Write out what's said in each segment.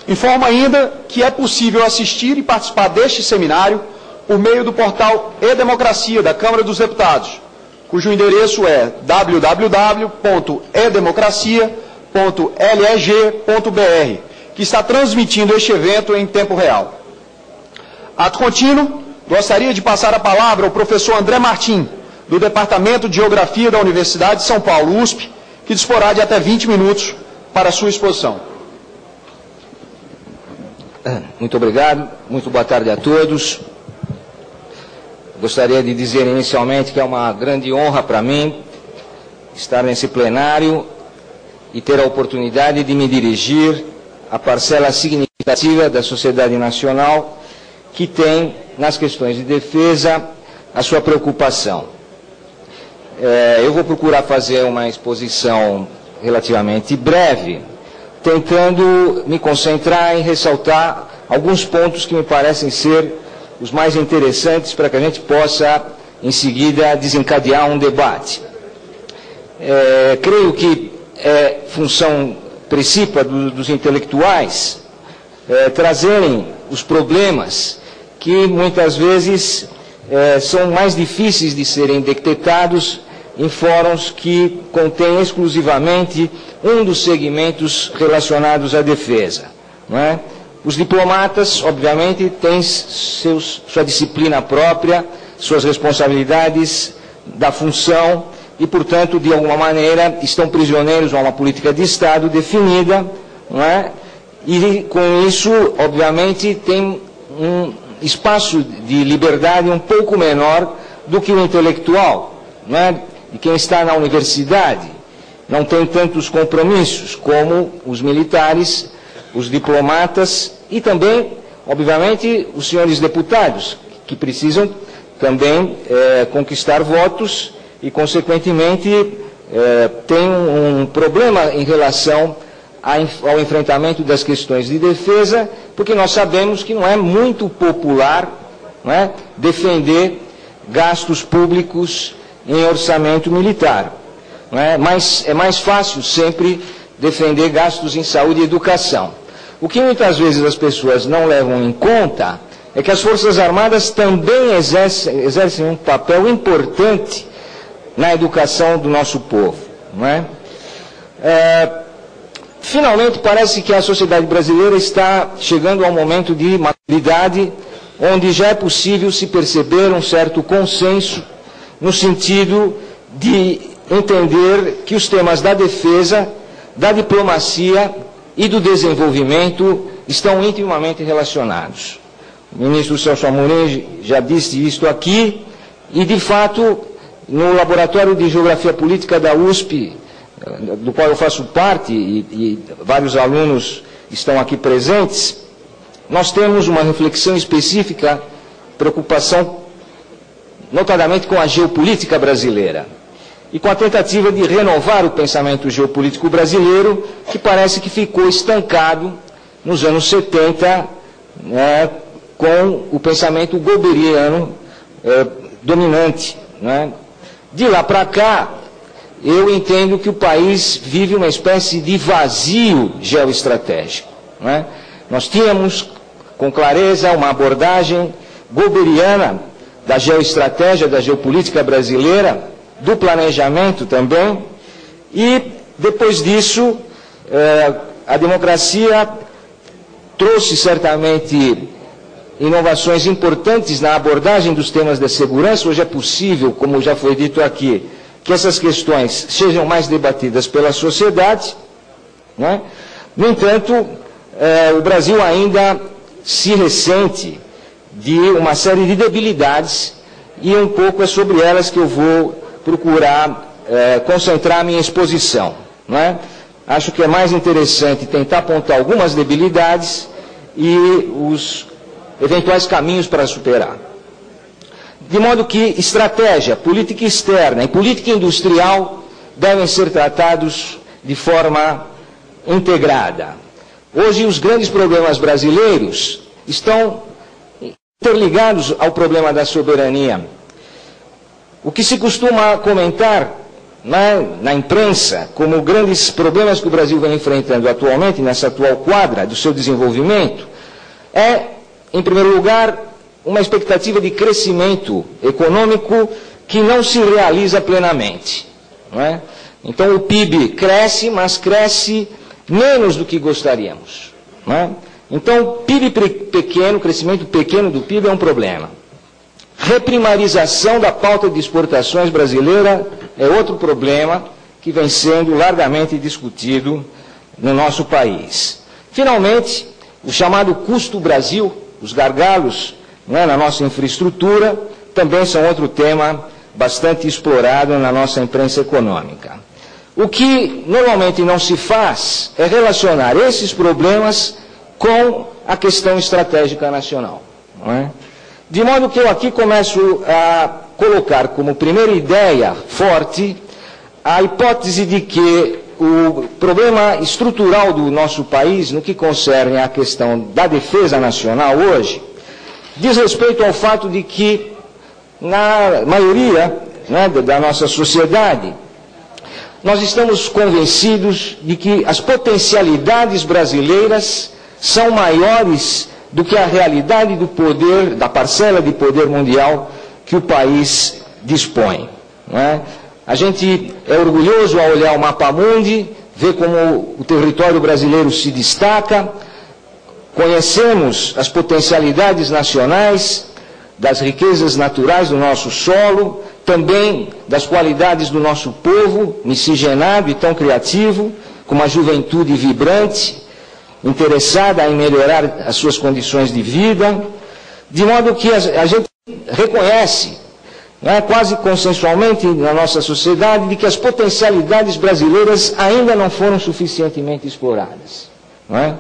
Informo ainda que é possível assistir e participar deste seminário por meio do portal E-Democracia da Câmara dos Deputados, cujo endereço é www.edemocracia.leg.br, que está transmitindo este evento em tempo real. Ato contínuo, gostaria de passar a palavra ao professor André Martim, do Departamento de Geografia da Universidade de São Paulo, USP, que disporá de até 20 minutos para a sua exposição. Muito obrigado, muito boa tarde a todos. Gostaria de dizer inicialmente que é uma grande honra para mim estar nesse plenário e ter a oportunidade de me dirigir à parcela significativa da sociedade nacional que tem, nas questões de defesa, a sua preocupação. Eu vou procurar fazer uma exposição relativamente breve, tentando me concentrar em ressaltar alguns pontos que me parecem ser os mais interessantes para que a gente possa, em seguida, desencadear um debate. Creio que é função principal dos intelectuais trazerem os problemas que muitas vezes são mais difíceis de serem detectados em fóruns que contêm exclusivamente um dos segmentos relacionados à defesa. Não é? Os diplomatas, obviamente, têm sua disciplina própria, suas responsabilidades da função e, portanto, de alguma maneira, estão prisioneiros a uma política de Estado definida, não é? E, com isso, obviamente, tem um espaço de liberdade um pouco menor do que o intelectual, não é? E quem está na universidade não tem tantos compromissos como os militares, os diplomatas e também, obviamente, os senhores deputados, que precisam também conquistar votos e, consequentemente, tem um problema em relação ao enfrentamento das questões de defesa, porque nós sabemos que não é muito popular, não é, defender gastos públicos em orçamento militar. Não é? Mas é mais fácil sempre defender gastos em saúde e educação. O que muitas vezes as pessoas não levam em conta é que as Forças Armadas também exercem um papel importante na educação do nosso povo. Não é? Finalmente, parece que a sociedade brasileira está chegando a um momento de maturidade onde já é possível se perceber um certo consenso no sentido de entender que os temas da defesa, da diplomacia e do desenvolvimento estão intimamente relacionados. O ministro Celso Amorim já disse isto aqui, e de fato, no Laboratório de Geografia Política da USP, do qual eu faço parte, e vários alunos estão aqui presentes, nós temos uma reflexão específica, preocupação notadamente com a geopolítica brasileira e com a tentativa de renovar o pensamento geopolítico brasileiro, que parece que ficou estancado nos anos 70, né, com o pensamento goebbeliano dominante. Né. De lá para cá, eu entendo que o país vive uma espécie de vazio geoestratégico. Né. Nós tínhamos, com clareza, uma abordagem goebbeliana da geoestratégia, da geopolítica brasileira, do planejamento também, e depois disso a democracia trouxe certamente inovações importantes na abordagem dos temas da segurança. Hoje é possível, como já foi dito aqui, que essas questões sejam mais debatidas pela sociedade, né? No entanto, o Brasil ainda se ressente de uma série de debilidades, e um pouco é sobre elas que eu vou procurar concentrar a minha exposição. Não é? Acho que é mais interessante tentar apontar algumas debilidades e os eventuais caminhos para superar. De modo que estratégia, política externa e política industrial devem ser tratados de forma integrada. Hoje, os grandes problemas brasileiros estão interligados ao problema da soberania. O que se costuma comentar na imprensa como grandes problemas que o Brasil vem enfrentando atualmente, nessa atual quadra do seu desenvolvimento, é, em primeiro lugar, uma expectativa de crescimento econômico que não se realiza plenamente. Não é? Então o PIB cresce, mas cresce menos do que gostaríamos. Não é? Então, PIB pequeno, crescimento pequeno do PIB é um problema. Reprimarização da pauta de exportações brasileira é outro problema que vem sendo largamente discutido no nosso país. Finalmente, o chamado custo Brasil, os gargalos, né, na nossa infraestrutura, também são outro tema bastante explorado na nossa imprensa econômica. O que normalmente não se faz é relacionar esses problemas com a questão estratégica nacional. Não é? De modo que eu aqui começo a colocar como primeira ideia forte a hipótese de que o problema estrutural do nosso país, no que concerne à questão da defesa nacional hoje, diz respeito ao fato de que, na maioria, né, da nossa sociedade, nós estamos convencidos de que as potencialidades brasileiras são maiores do que a realidade do poder, da parcela de poder mundial que o país dispõe. Não é? A gente é orgulhoso ao olhar o mapa mundi, ver como o território brasileiro se destaca, conhecemos as potencialidades nacionais, das riquezas naturais do nosso solo, também das qualidades do nosso povo, miscigenado e tão criativo, com uma juventude vibrante, interessada em melhorar as suas condições de vida, de modo que a gente reconhece, né, quase consensualmente na nossa sociedade, de que as potencialidades brasileiras ainda não foram suficientemente exploradas. Não é?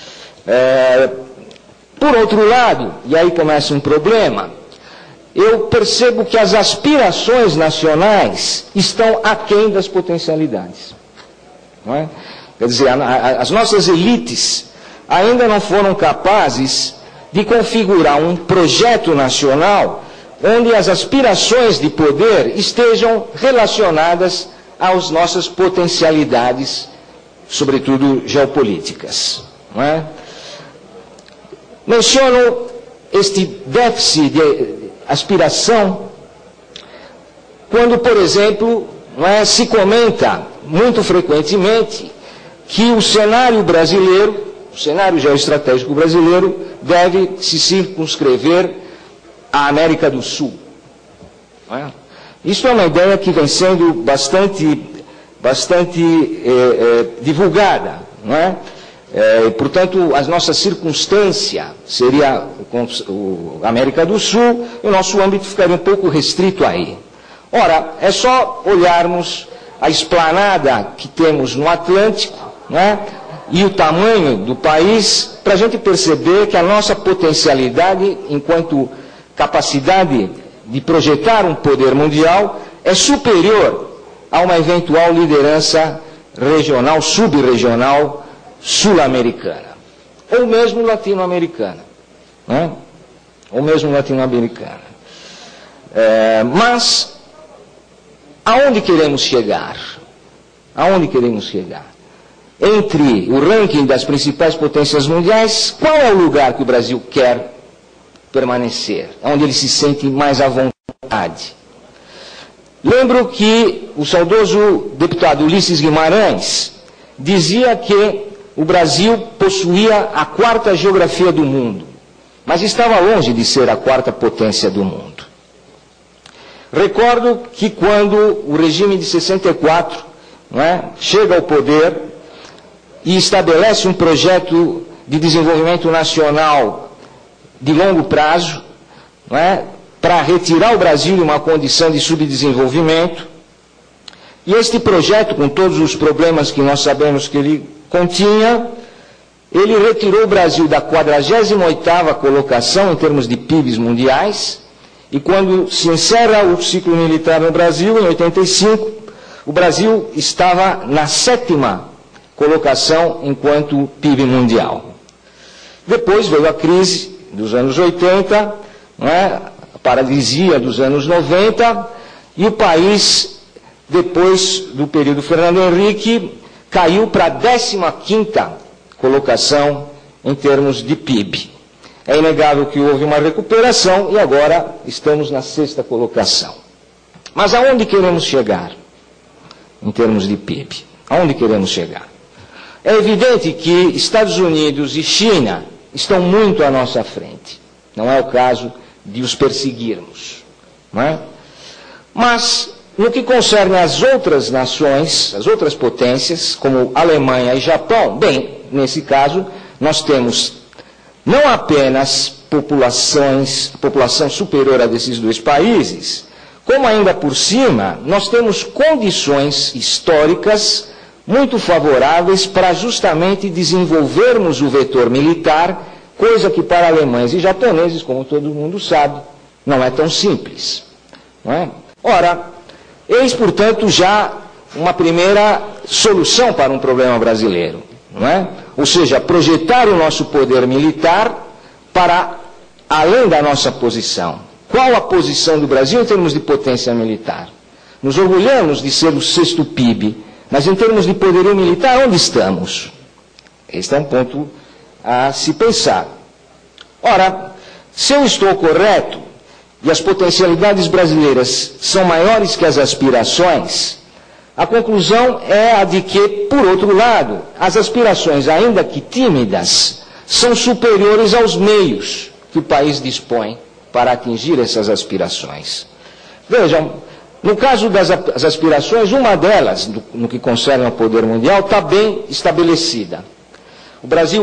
Por outro lado, e aí começa um problema, eu percebo que as aspirações nacionais estão aquém das potencialidades. Não é? Quer dizer, as nossas elites ainda não foram capazes de configurar um projeto nacional onde as aspirações de poder estejam relacionadas às nossas potencialidades, sobretudo geopolíticas. Não é? Menciono este déficit de aspiração quando, por exemplo, não é, se comenta muito frequentemente que o cenário brasileiro, o cenário geoestratégico brasileiro, deve se circunscrever à América do Sul. Não é? Isso é uma ideia que vem sendo bastante divulgada, não é? Portanto, a nossa circunstância seria a América do Sul, e o nosso âmbito ficaria um pouco restrito aí. Ora, é só olharmos a esplanada que temos no Atlântico, né, e o tamanho do país, para a gente perceber que a nossa potencialidade, enquanto capacidade de projetar um poder mundial, é superior a uma eventual liderança regional, subregional, sul-americana, ou mesmo latino-americana, né? Ou mesmo latino-americana. Mas, aonde queremos chegar? Aonde queremos chegar? Entre o ranking das principais potências mundiais, qual é o lugar que o Brasil quer permanecer? Onde ele se sente mais à vontade? Lembro que o saudoso deputado Ulisses Guimarães dizia que o Brasil possuía a quarta geografia do mundo, mas estava longe de ser a quarta potência do mundo. Recordo que quando o regime de 64, não é, chega ao poder e estabelece um projeto de desenvolvimento nacional de longo prazo, não é, para retirar o Brasil de uma condição de subdesenvolvimento, e este projeto, com todos os problemas que nós sabemos que ele continha, ele retirou o Brasil da 48ª colocação em termos de PIBs mundiais, e quando se encerra o ciclo militar no Brasil, em 85, o Brasil estava na 7ª colocação enquanto PIB mundial. Depois veio a crise dos anos 80, não é? A paralisia dos anos 90, e o país depois do período Fernando Henrique, caiu para a 15ª colocação em termos de PIB. É inegável que houve uma recuperação e agora estamos na 6ª colocação. Mas aonde queremos chegar em termos de PIB? Aonde queremos chegar? É evidente que Estados Unidos e China estão muito à nossa frente. Não é o caso de os perseguirmos. Não é? Mas, no que concerne às outras nações, as outras potências, como Alemanha e Japão, bem, nesse caso, nós temos não apenas população superior a desses dois países, como ainda por cima, nós temos condições históricas muito favoráveis para justamente desenvolvermos o vetor militar, coisa que para alemães e japoneses, como todo mundo sabe, não é tão simples. Não é? Ora, eis, portanto, já uma primeira solução para um problema brasileiro. Não é? Ou seja, projetar o nosso poder militar para além da nossa posição. Qual a posição do Brasil em termos de potência militar? Nos orgulhamos de ser o 6º PIB, mas em termos de poderio militar, onde estamos? Este é um ponto a se pensar. Ora, se eu estou correto, e as potencialidades brasileiras são maiores que as aspirações, a conclusão é a de que, por outro lado, as aspirações, ainda que tímidas, são superiores aos meios que o país dispõe para atingir essas aspirações. Vejam, no caso das aspirações, uma delas, no que concerne ao poder mundial, está bem estabelecida. O Brasil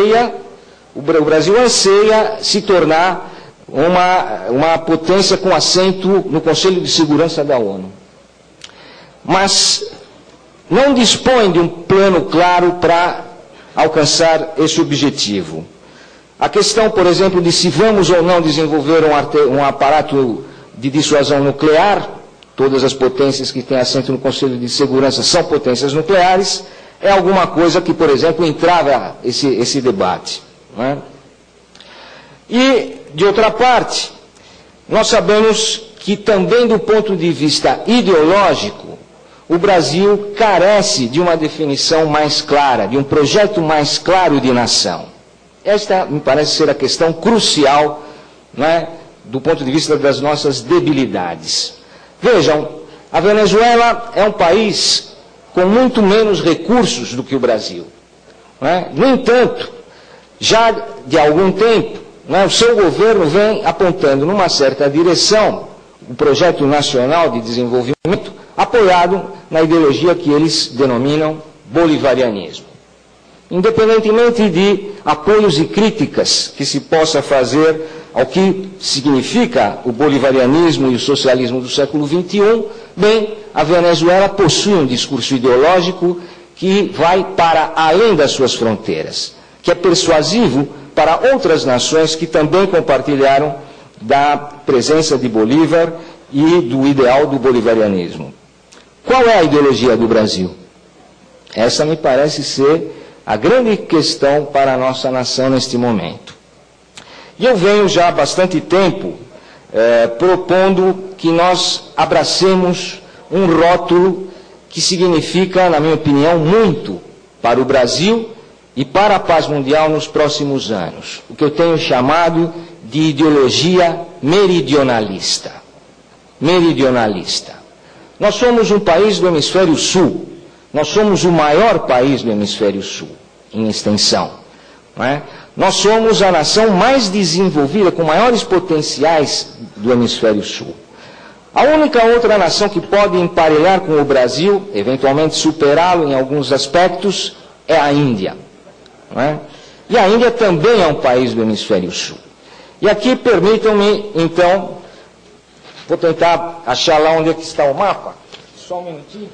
anseia se tornar uma potência com assento no Conselho de Segurança da ONU. Mas não dispõe de um plano claro para alcançar esse objetivo. A questão, por exemplo, de se vamos ou não desenvolver um aparato de dissuasão nuclear, todas as potências que têm assento no Conselho de Segurança são potências nucleares, é alguma coisa que, por exemplo, entrava esse debate. Não é? E, de outra parte, nós sabemos que também do ponto de vista ideológico, o Brasil carece de uma definição mais clara, de um projeto mais claro de nação. Esta me parece ser a questão crucial, não é, do ponto de vista das nossas debilidades. Vejam, a Venezuela é um país com muito menos recursos do que o Brasil. Não é? No entanto, já de algum tempo, não é, o seu governo vem apontando numa certa direção o projeto nacional de desenvolvimento, apoiado na ideologia que eles denominam bolivarianismo. Independentemente de apoios e críticas que se possa fazer ao que significa o bolivarianismo e o socialismo do século XXI, bem, a Venezuela possui um discurso ideológico que vai para além das suas fronteiras, que é persuasivo para outras nações que também compartilharam da presença de Bolívar e do ideal do bolivarianismo. Qual é a ideologia do Brasil? Essa me parece ser a grande questão para a nossa nação neste momento. E eu venho já há bastante tempo propondo que nós abracemos um rótulo que significa, na minha opinião, muito para o Brasil e para a paz mundial nos próximos anos. O que eu tenho chamado de ideologia meridionalista. Meridionalista. Nós somos um país do hemisfério sul. Nós somos o maior país do hemisfério sul, em extensão. Não é? Nós somos a nação mais desenvolvida, com maiores potenciais do hemisfério sul. A única outra nação que pode emparelhar com o Brasil, eventualmente superá-lo em alguns aspectos, é a Índia. Não é? E a Índia também é um país do hemisfério sul. E aqui permitam-me, então, vou tentar achar lá onde é que está o mapa. Só um minutinho.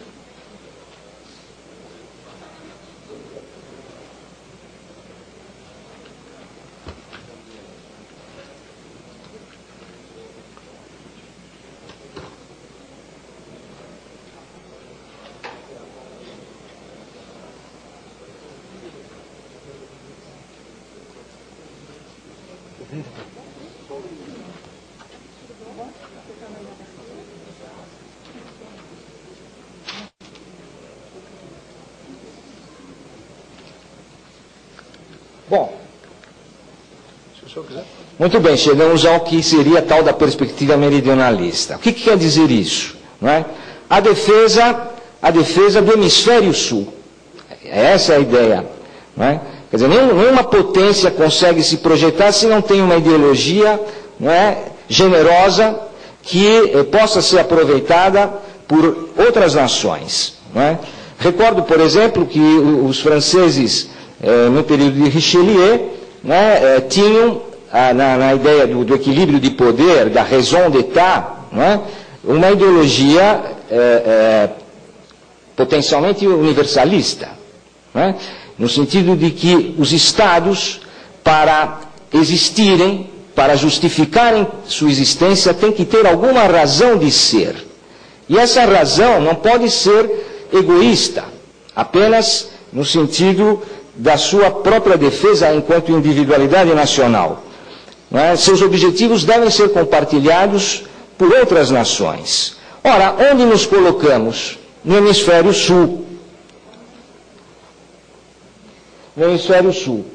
Bom, se o senhor quiser. Muito bem, chegamos ao que seria a tal da perspectiva meridionalista. O que quer dizer isso? Não é? A defesa do hemisfério sul. Essa é a ideia. Não é? Quer dizer, nenhuma potência consegue se projetar se não tem uma ideologia, não é, generosa que possa ser aproveitada por outras nações. Não é? Recordo, por exemplo, que os franceses, no período de Richelieu, né, tinham, na ideia do equilíbrio de poder, da raison d'État, né, uma ideologia potencialmente universalista, né, no sentido de que os Estados, para existirem, para justificarem sua existência, têm que ter alguma razão de ser. E essa razão não pode ser egoísta, apenas no sentido da sua própria defesa enquanto individualidade nacional. Não é? Seus objetivos devem ser compartilhados por outras nações. Ora, onde nos colocamos? No hemisfério sul. No hemisfério sul.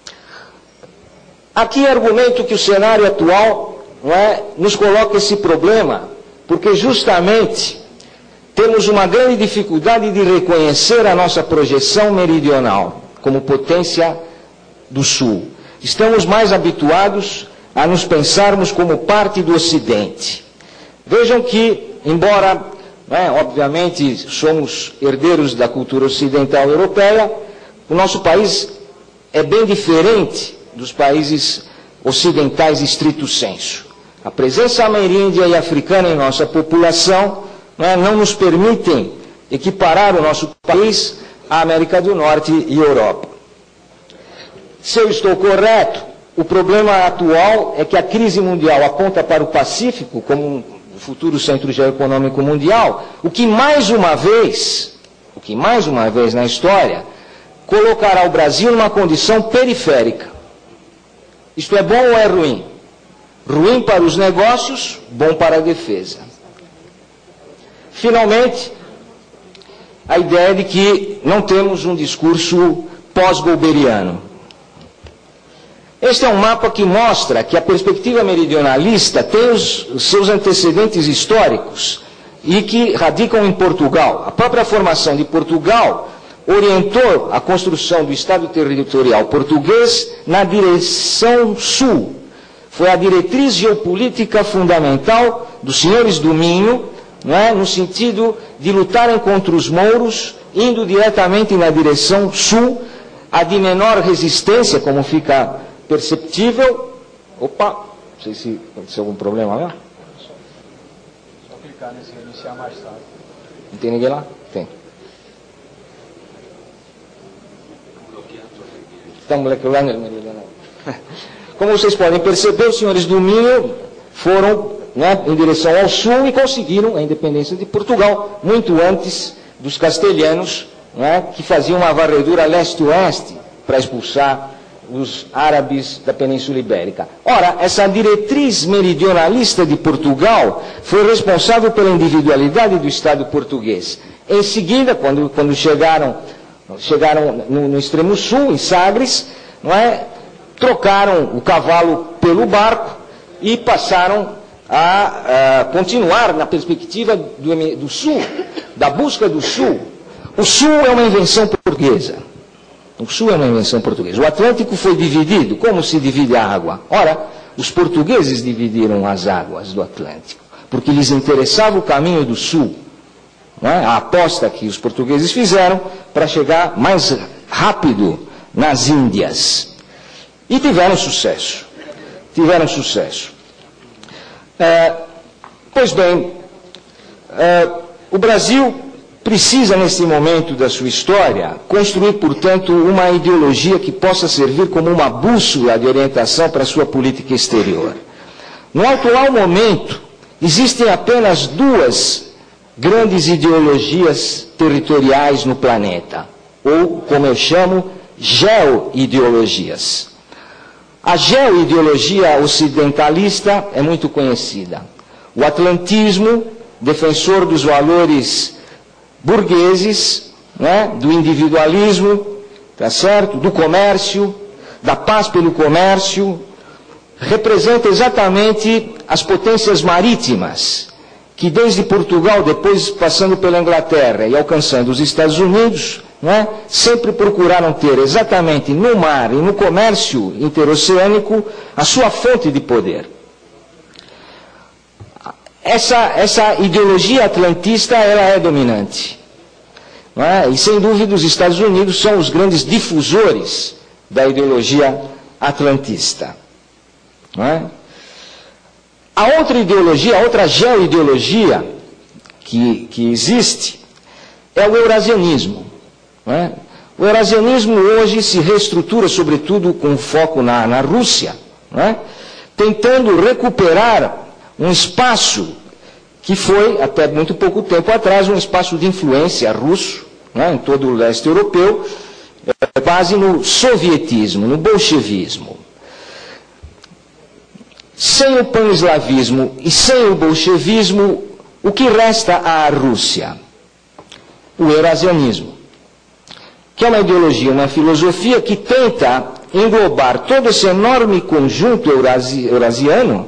Aqui argumento que o cenário atual, não é, nos coloca esse problema, porque justamente temos uma grande dificuldade de reconhecer a nossa projeção meridional como potência do sul. Estamos mais habituados a nos pensarmos como parte do Ocidente. Vejam que, embora, obviamente, somos herdeiros da cultura ocidental europeia, o nosso país é bem diferente dos países ocidentais estrito sensu. A presença ameríndia e africana em nossa população não nos permitem equiparar o nosso país à América do Norte e Europa. Se eu estou correto, o problema atual é que a crise mundial aponta para o Pacífico como um futuro centro geoeconômico mundial, o que mais uma vez na história, colocará o Brasil numa condição periférica. Isto é bom ou é ruim? Ruim para os negócios, bom para a defesa. Finalmente, a ideia de que não temos um discurso pós-golberiano. Este é um mapa que mostra que a perspectiva meridionalista tem os seus antecedentes históricos e que radicam em Portugal. A própria formação de Portugal orientou a construção do Estado territorial português na direção sul. Foi a diretriz geopolítica fundamental dos senhores do Minho, no sentido de lutarem contra os mouros, indo diretamente na direção sul, a de menor resistência, como fica perceptível. Opa, não sei se aconteceu algum problema lá. Só clicar nesse reiniciar mais tarde. Não tem ninguém lá? Tem. Estão moleculando ele. Como vocês podem perceber, os senhores do Minho foram em direção ao sul e conseguiram a independência de Portugal, muito antes dos castelhanos, que faziam uma varredura leste-oeste para expulsar os árabes da Península Ibérica. Ora, essa diretriz meridionalista de Portugal foi responsável pela individualidade do Estado português. Em seguida, quando chegaram no extremo sul, em Sagres, trocaram o cavalo pelo barco e passaram a continuar na perspectiva do sul, da busca do sul. O sul é uma invenção portuguesa. O sul é uma invenção portuguesa. O Atlântico foi dividido. Como se divide a água? Ora, os portugueses dividiram as águas do Atlântico, porque lhes interessava o caminho do sul. A aposta que os portugueses fizeram para chegar mais rápido nas Índias. E tiveram sucesso. Pois bem, o Brasil precisa, nesse momento da sua história, construir, portanto, uma ideologia que possa servir como uma bússola de orientação para a sua política exterior. No atual momento, existem apenas duas grandes ideologias territoriais no planeta, ou, como eu chamo, geoideologias. A geoideologia ocidentalista é muito conhecida. O atlantismo, defensor dos valores burgueses, do individualismo, tá certo? Do comércio, da paz pelo comércio, representa exatamente as potências marítimas, que desde Portugal, depois passando pela Inglaterra e alcançando os Estados Unidos, sempre procuraram ter exatamente no mar e no comércio interoceânico a sua fonte de poder. Essa ideologia atlantista ela é dominante. E sem dúvida os Estados Unidos são os grandes difusores da ideologia atlantista. A outra ideologia, a outra geoideologia que existe é o eurasianismo. O eurasianismo hoje se reestrutura, sobretudo com foco na Rússia, tentando recuperar um espaço que foi, até muito pouco tempo atrás, um espaço de influência russo, em todo o leste europeu, base no sovietismo, no bolchevismo. Sem o pan-eslavismo e sem o bolchevismo, o que resta à Rússia? O eurasianismo, que é uma ideologia, uma filosofia que tenta englobar todo esse enorme conjunto eurasiano,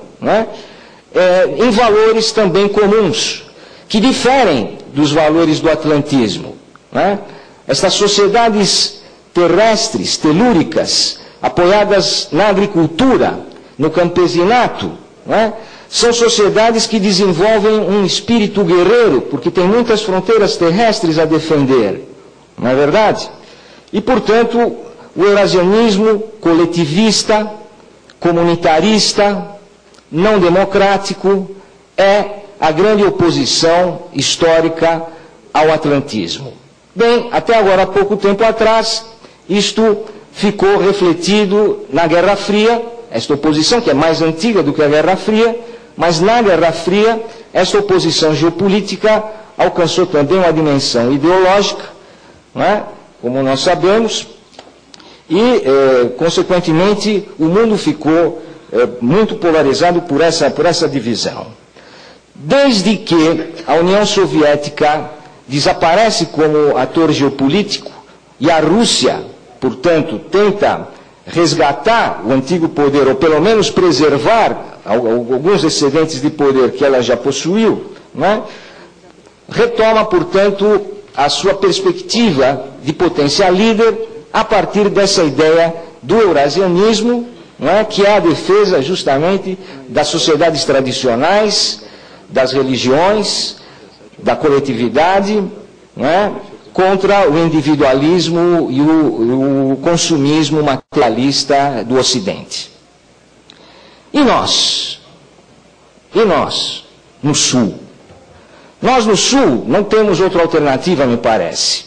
em valores também comuns, que diferem dos valores do atlantismo. Estas sociedades terrestres, telúricas, apoiadas na agricultura, no campesinato, são sociedades que desenvolvem um espírito guerreiro, porque tem muitas fronteiras terrestres a defender, não é verdade? E, portanto, o eurasianismo coletivista, comunitarista, não democrático, é a grande oposição histórica ao atlantismo. Bem, até agora, há pouco tempo atrás, isto ficou refletido na Guerra Fria, esta oposição, que é mais antiga do que a Guerra Fria, mas na Guerra Fria, esta oposição geopolítica alcançou também uma dimensão ideológica, como nós sabemos, e, consequentemente, o mundo ficou muito polarizado por essa divisão. Desde que a União Soviética desaparece como ator geopolítico e a Rússia, portanto, tenta resgatar o antigo poder, ou pelo menos preservar alguns excedentes de poder que ela já possuiu, retoma, portanto, a sua perspectiva de potência líder a partir dessa ideia do eurasianismo, que é a defesa justamente das sociedades tradicionais, das religiões, da coletividade, contra o individualismo e o consumismo materialista do Ocidente. E nós? E nós, no Sul? Nós, no Sul, não temos outra alternativa, me parece.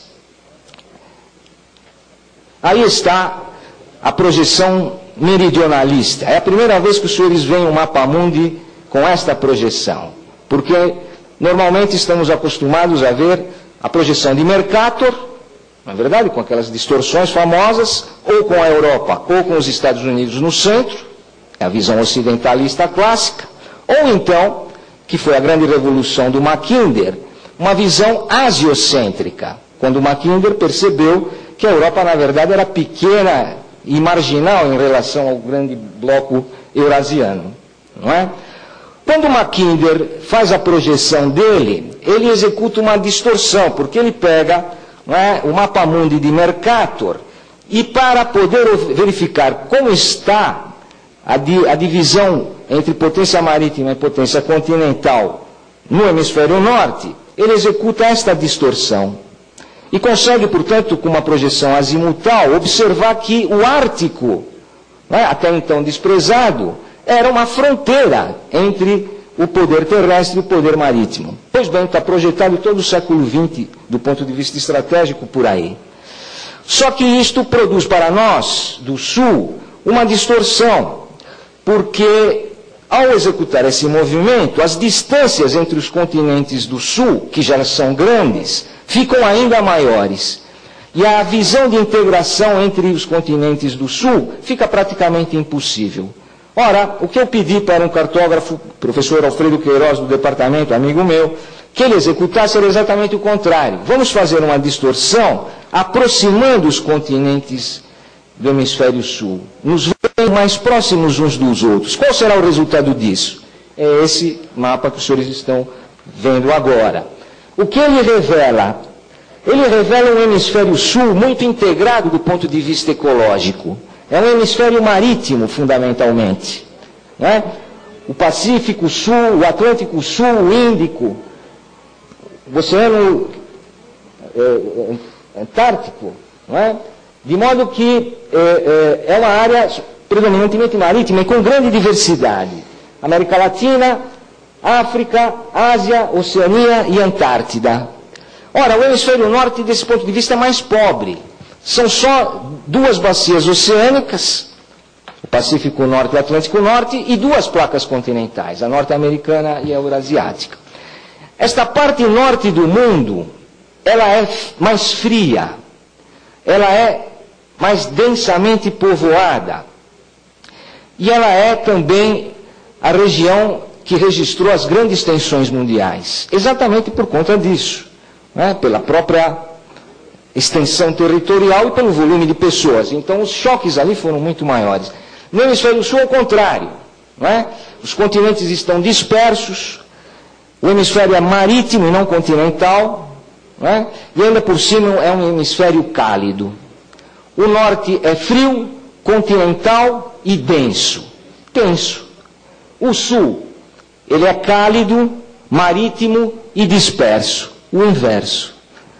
Aí está a projeção meridionalista. É a primeira vez que os senhores veem um mapa mundi com esta projeção, porque normalmente estamos acostumados a ver a projeção de Mercator, não é verdade, com aquelas distorções famosas, ou com a Europa, ou com os Estados Unidos no centro, é a visão ocidentalista clássica, ou então, que foi a grande revolução do Mackinder, uma visão asiocêntrica, quando Mackinder percebeu que a Europa, na verdade, era pequena e marginal em relação ao grande bloco eurasiano, não é? Quando Mackinder faz a projeção dele, ele executa uma distorção, porque ele pega o mapa mundi de Mercator e, para poder verificar como está a divisão entre potência marítima e potência continental no hemisfério norte, ele executa esta distorção. E consegue, portanto, com uma projeção azimutal, observar que o Ártico, até então desprezado, era uma fronteira entre o poder terrestre e o poder marítimo. Pois bem, está projetado todo o século XX, do ponto de vista estratégico, por aí. Só que isto produz para nós, do Sul, uma distorção, porque, ao executar esse movimento, as distâncias entre os continentes do Sul, que já são grandes, ficam ainda maiores. E a visão de integração entre os continentes do Sul fica praticamente impossível. Ora, o que eu pedi para um cartógrafo, professor Alfredo Queiroz, do departamento, amigo meu, que ele executasse era exatamente o contrário. Vamos fazer uma distorção aproximando os continentes do hemisfério sul, nos vemos mais próximos uns dos outros. Qual será o resultado disso? É esse mapa que os senhores estão vendo agora. O que ele revela? Ele revela um hemisfério sul muito integrado do ponto de vista ecológico. É um hemisfério marítimo, fundamentalmente. Né? O Pacífico Sul, o Atlântico Sul, o Índico, o Oceano Antártico, não é? De modo que é uma área predominantemente marítima e com grande diversidade. América Latina, África, Ásia, Oceania e Antártida. Ora, o hemisfério norte, desse ponto de vista, é mais pobre. São só duas bacias oceânicas, o Pacífico Norte e o Atlântico Norte, e duas placas continentais, a norte-americana e a eurasiática. Esta parte norte do mundo, ela é mais fria, ela é mais densamente povoada, e ela é também a região que registrou as grandes tensões mundiais, exatamente por conta disso, né? Pela própria extensão territorial e pelo volume de pessoas. Então os choques ali foram muito maiores. No hemisfério sul, ao contrário, não é? Os continentes estão dispersos, o hemisfério é marítimo e não continental, não é? E ainda por cima é um hemisfério cálido. O norte é frio, continental e denso. Tenso. O sul, ele é cálido, marítimo e disperso. O inverso.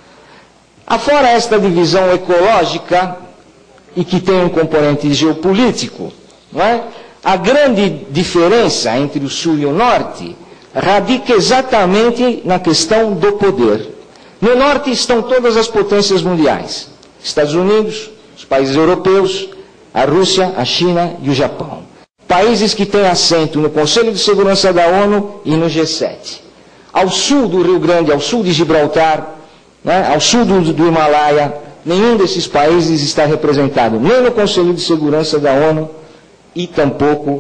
Afora esta divisão ecológica, e que tem um componente geopolítico, não é? A grande diferença entre o sul e o norte radica exatamente na questão do poder. No norte estão todas as potências mundiais. Estados Unidos, os países europeus, a Rússia, a China e o Japão. Países que têm assento no Conselho de Segurança da ONU e no G7. Ao sul do Rio Grande, ao sul de Gibraltar, né, ao sul do Himalaia, nenhum desses países está representado, nem no Conselho de Segurança da ONU e tampouco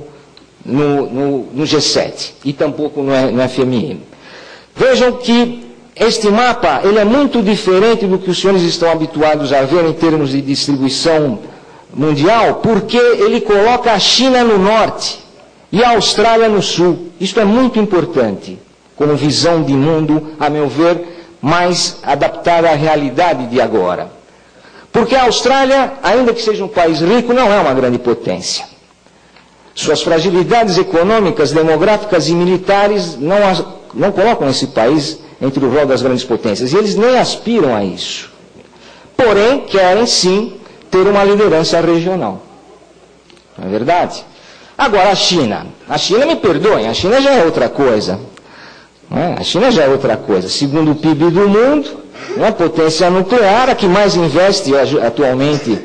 no G7, e tampouco no FMI. Vejam que este mapa ele é muito diferente do que os senhores estão habituados a ver em termos de distribuição mundial, porque ele coloca a China no norte e a Austrália no sul. Isto é muito importante, como visão de mundo, a meu ver, mais adaptada à realidade de agora. Porque a Austrália, ainda que seja um país rico, não é uma grande potência. Suas fragilidades econômicas, demográficas e militares não colocam esse país entre o rol das grandes potências. E eles nem aspiram a isso. Porém, querem sim ter uma liderança regional. Não é verdade? Agora, a China, me perdoem, a China já é outra coisa. Não é? A China já é outra coisa. Segundo o PIB do mundo, uma potência nuclear, a que mais investe atualmente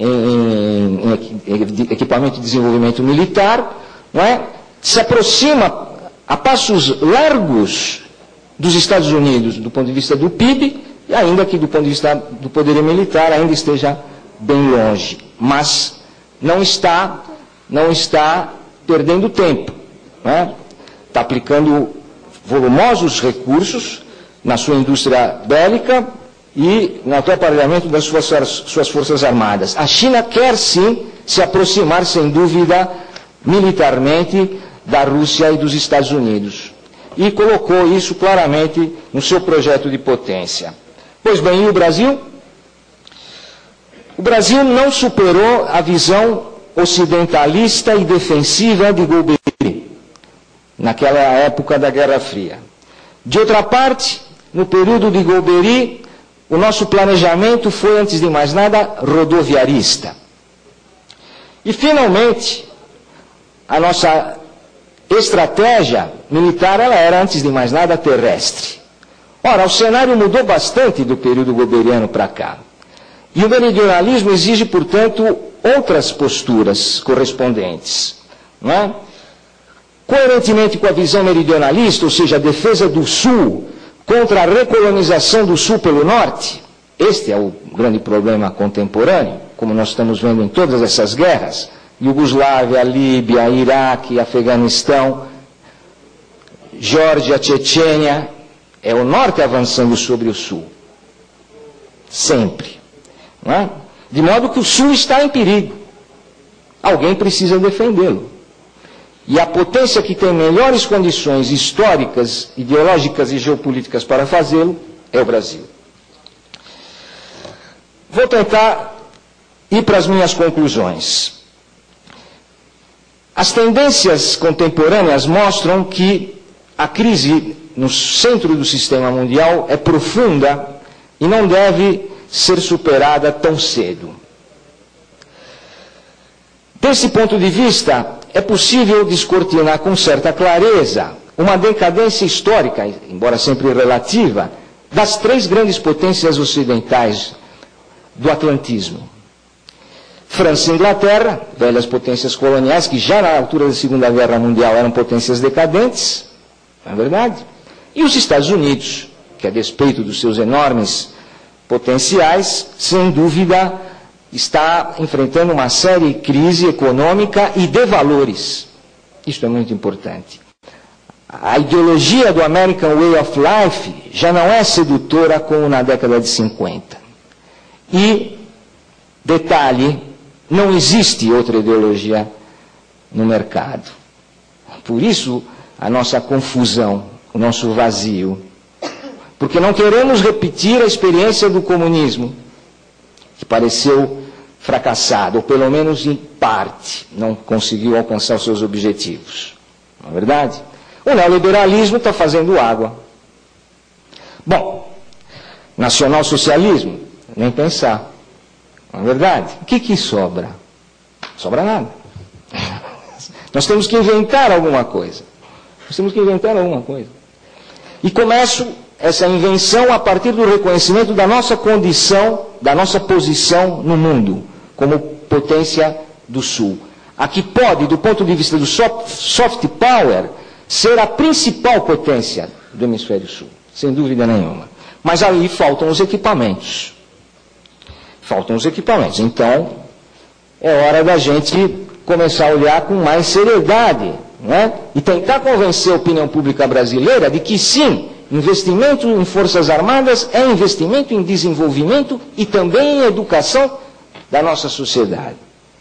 em equipamento de desenvolvimento militar, não é? Se aproxima a passos largos dos Estados Unidos do ponto de vista do PIB, e ainda que do ponto de vista do poderio militar ainda esteja bem longe, mas não está perdendo tempo, não é? Está aplicando volumosos recursos na sua indústria bélica e no aparelhamento das suas forças armadas. A China quer sim se aproximar, sem dúvida, militarmente da Rússia e dos Estados Unidos. E colocou isso claramente no seu projeto de potência. Pois bem, e o Brasil? O Brasil não superou a visão ocidentalista e defensiva de Golbery, naquela época da Guerra Fria. De outra parte, no período de Golbery, o nosso planejamento foi, antes de mais nada, rodoviarista. E, finalmente, a nossa estratégia militar, ela era, antes de mais nada, terrestre. Ora, o cenário mudou bastante do período golberiano para cá. E o meridionalismo exige, portanto, outras posturas correspondentes. Não é? Coerentemente com a visão meridionalista, ou seja, a defesa do Sul contra a recolonização do Sul pelo Norte, este é o grande problema contemporâneo, como nós estamos vendo em todas essas guerras, Iugoslávia, Líbia, Iraque, Afeganistão, Geórgia, Chechênia, é o Norte avançando sobre o Sul. Sempre. Não é? De modo que o Sul está em perigo. Alguém precisa defendê-lo. E a potência que tem melhores condições históricas, ideológicas e geopolíticas para fazê-lo é o Brasil. Vou tentar ir para as minhas conclusões. As tendências contemporâneas mostram que a crise no centro do sistema mundial é profunda e não deve ser superada tão cedo. Desse ponto de vista, é possível descortinar com certa clareza uma decadência histórica, embora sempre relativa, das três grandes potências ocidentais do atlantismo. França e Inglaterra, velhas potências coloniais, que já na altura da Segunda Guerra Mundial eram potências decadentes, não é verdade? E os Estados Unidos, que a despeito dos seus enormes potenciais, sem dúvida, está enfrentando uma séria crise econômica e de valores. Isto é muito importante. A ideologia do American Way of Life já não é sedutora como na década de 50. E, detalhe, não existe outra ideologia no mercado. Por isso, a nossa confusão, o nosso vazio. Porque não queremos repetir a experiência do comunismo, que pareceu fracassado, ou pelo menos em parte, não conseguiu alcançar os seus objetivos. Não é verdade? O neoliberalismo está fazendo água. Bom, nacionalsocialismo, nem pensar. Não é verdade? O que sobra? Não sobra nada. Nós temos que inventar alguma coisa. Nós temos que inventar alguma coisa. E começo essa invenção a partir do reconhecimento da nossa condição, da nossa posição no mundo, como potência do Sul. A que pode, do ponto de vista do soft power, ser a principal potência do hemisfério sul, sem dúvida nenhuma. Mas aí faltam os equipamentos. Faltam os equipamentos. Então, é hora da gente começar a olhar com mais seriedade, né? E tentar convencer a opinião pública brasileira de que sim, investimento em forças armadas é investimento em desenvolvimento e também em educação da nossa sociedade.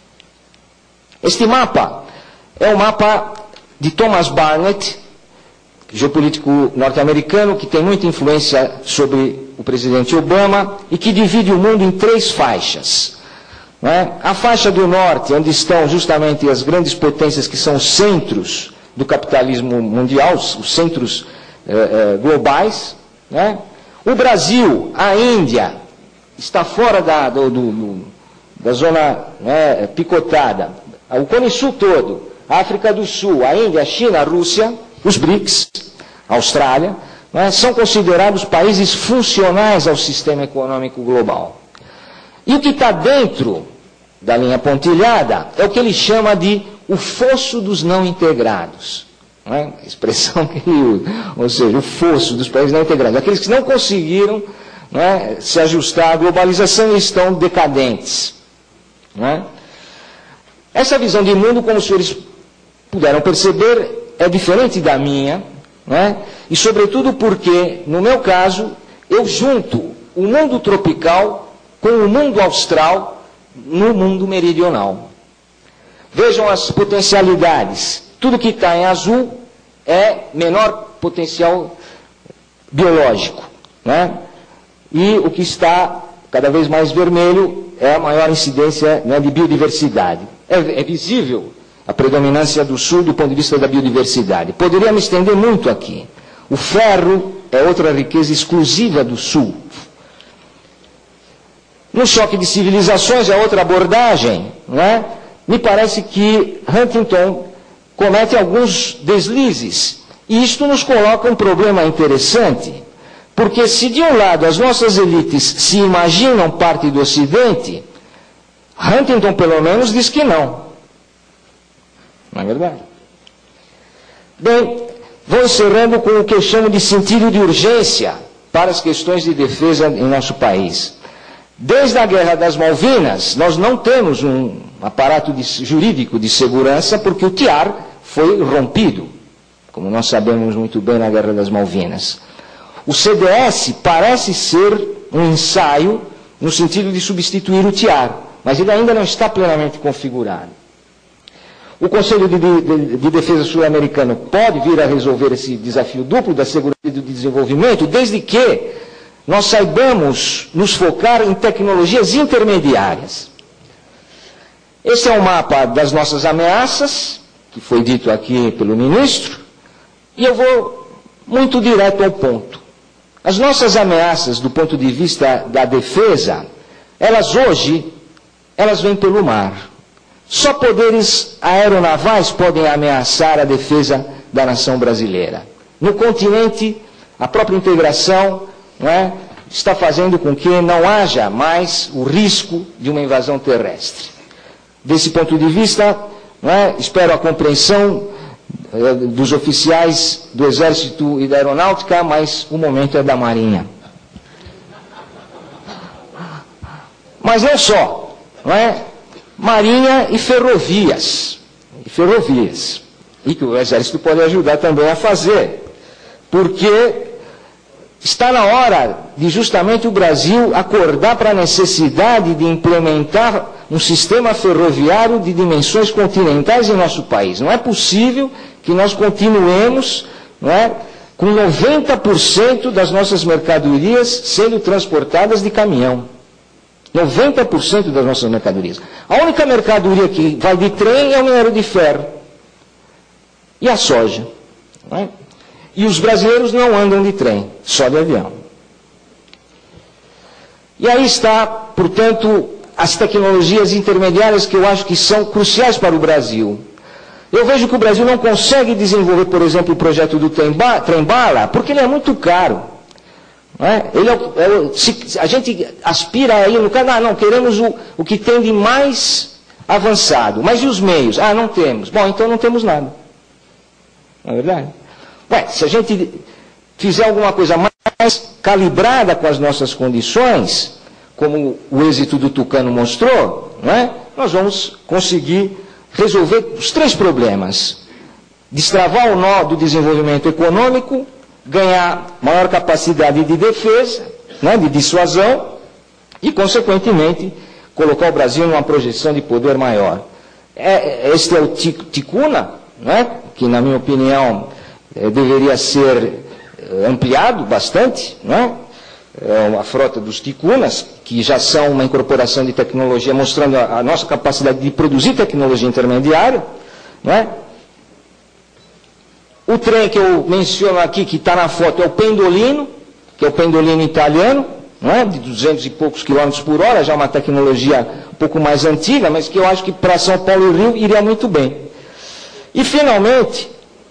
Este mapa é o mapa de Thomas Barnett, geopolítico norte-americano, que tem muita influência sobre o presidente Obama e que divide o mundo em três faixas. Não é? A faixa do norte, onde estão justamente as grandes potências que são os centros do capitalismo mundial, os centros globais. Né? O Brasil, a Índia, está fora da zona, né, picotada. O Cone Sul todo, a África do Sul, a Índia, a China, a Rússia, os BRICS, a Austrália, né, são considerados países funcionais ao sistema econômico global. E o que está dentro da linha pontilhada é o que ele chama de o fosso dos não integrados. Não é? A expressão que ele usa. Ou seja, o fosso dos países não integrados. Aqueles que não conseguiram, não é, se ajustar à globalização e estão decadentes. Não é? Essa visão de mundo, como os senhores puderam perceber, é diferente da minha, não é? E sobretudo porque, no meu caso, eu junto o mundo tropical com o mundo austral no mundo meridional. Vejam as potencialidades. Tudo que está em azul é menor potencial biológico, né? E o que está cada vez mais vermelho é a maior incidência, né, de biodiversidade. É visível a predominância do sul do ponto de vista da biodiversidade. Poderia me estender muito aqui. O ferro é outra riqueza exclusiva do sul. No choque de civilizações é outra abordagem, né? Me parece que Huntington comete alguns deslizes. E isto nos coloca um problema interessante, porque se de um lado as nossas elites se imaginam parte do Ocidente, Huntington pelo menos diz que não. Não é verdade? Bem, vou encerrando com o que eu chamo de sentido de urgência para as questões de defesa em nosso país. Desde a Guerra das Malvinas, nós não temos um aparato jurídico de segurança, porque o TIAR foi rompido, como nós sabemos muito bem na Guerra das Malvinas. O CDS parece ser um ensaio no sentido de substituir o TIAR, mas ele ainda não está plenamente configurado. O Conselho de Defesa Sul-Americano pode vir a resolver esse desafio duplo da segurança e do desenvolvimento, desde que nós saibamos nos focar em tecnologias intermediárias. Esse é o mapa das nossas ameaças, que foi dito aqui pelo ministro, e eu vou muito direto ao ponto. As nossas ameaças, do ponto de vista da defesa, elas hoje vêm pelo mar. Só poderes aeronavais podem ameaçar a defesa da nação brasileira. No continente, a própria integração, não é, está fazendo com que não haja mais o risco de uma invasão terrestre. Desse ponto de vista, não é, espero a compreensão dos oficiais do Exército e da Aeronáutica, mas o momento é da Marinha. Mas não só, não é? Marinha e ferrovias. E que o Exército pode ajudar também a fazer. Porque está na hora de justamente o Brasil acordar para a necessidade de implementar um sistema ferroviário de dimensões continentais em nosso país. Não é possível que nós continuemos, não é, com 90% das nossas mercadorias sendo transportadas de caminhão. 90% das nossas mercadorias. A única mercadoria que vai de trem é o minério de ferro. E a soja. Não é? E os brasileiros não andam de trem, só de avião. E aí está, portanto, as tecnologias intermediárias que eu acho que são cruciais para o Brasil. Eu vejo que o Brasil não consegue desenvolver, por exemplo, o projeto do trem-bala, porque ele é muito caro. Não é? Se a gente aspira a ir no cara, não, queremos o que tem de mais avançado. Mas e os meios? Não temos. Bom, então não temos nada. Não é verdade? Se a gente fizer alguma coisa mais calibrada com as nossas condições, como o êxito do Tucano mostrou, não é? Nós vamos conseguir resolver os três problemas. Destravar o nó do desenvolvimento econômico, ganhar maior capacidade de defesa, né, de dissuasão, e, consequentemente, colocar o Brasil numa projeção de poder maior. Este é o Ticuna, né, que, na minha opinião, deveria ser ampliado bastante, né? A frota dos Ticunas, que já são uma incorporação de tecnologia, mostrando a nossa capacidade de produzir tecnologia intermediária, né? O trem que eu menciono aqui, que está na foto, é o Pendolino, que é o Pendolino italiano, não é? De 200 e poucos quilômetros por hora, já uma tecnologia um pouco mais antiga, mas que eu acho que para São Paulo e Rio iria muito bem. E, finalmente,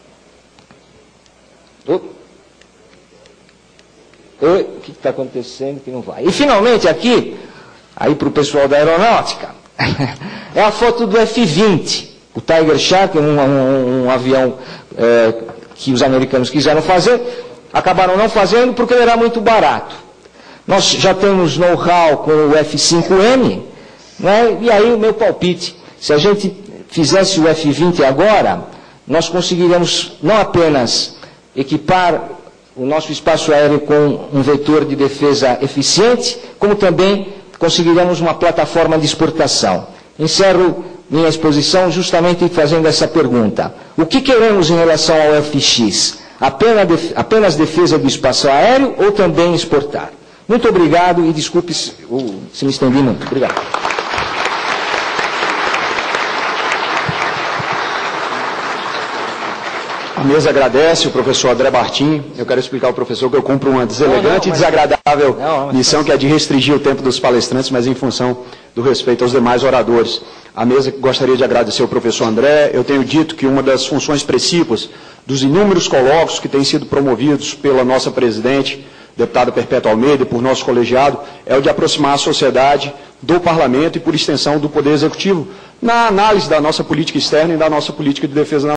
o que está acontecendo que não vai? E, finalmente, aqui, aí para o pessoal da aeronáutica, é a foto do F-20, o Tiger Shark, um avião que os americanos quiseram fazer, acabaram não fazendo porque ele era muito barato. Nós já temos know-how com o F-5M, né? E aí o meu palpite, se a gente fizesse o F-20 agora, nós conseguiríamos não apenas equipar o nosso espaço aéreo com um vetor de defesa eficiente, como também conseguiríamos uma plataforma de exportação. Encerro minha exposição justamente fazendo essa pergunta. O que queremos em relação ao FX? Apenas defesa do espaço aéreo ou também exportar? Muito obrigado e desculpe se me estendi muito. Obrigado. A mesa agradece o professor André Martim. Eu quero explicar ao professor que eu cumpro uma deselegante e desagradável missão, que é de restringir o tempo dos palestrantes, mas em função do respeito aos demais oradores. A mesa gostaria de agradecer ao professor André. Eu tenho dito que uma das funções principais dos inúmeros colóquios que têm sido promovidos pela nossa presidente, deputada Perpétua Almeida, e por nosso colegiado, é o de aproximar a sociedade do parlamento e, por extensão, do Poder Executivo, na análise da nossa política externa e da nossa política de defesa nacional.